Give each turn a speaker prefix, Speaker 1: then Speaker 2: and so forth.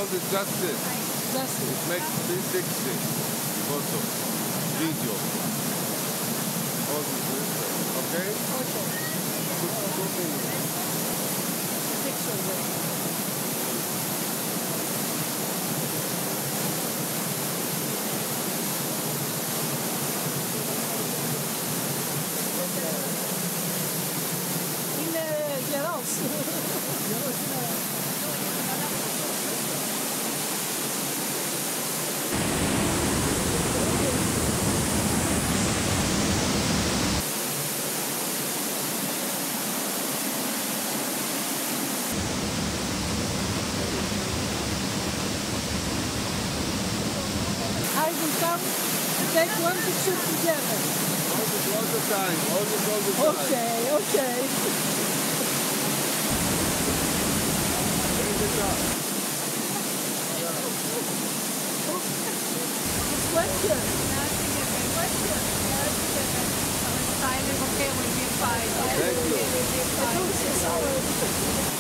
Speaker 1: called it Justice.
Speaker 2: Justice.
Speaker 1: It makes 360 photo, video. All this okay?
Speaker 2: Okay.
Speaker 1: 2 minutes.
Speaker 2: Picture. I will come and take one picture together.
Speaker 1: All the time. All the time.
Speaker 2: Okay. Question.
Speaker 3: Styling okay will be fine.
Speaker 1: Thank you.
Speaker 2: It looks so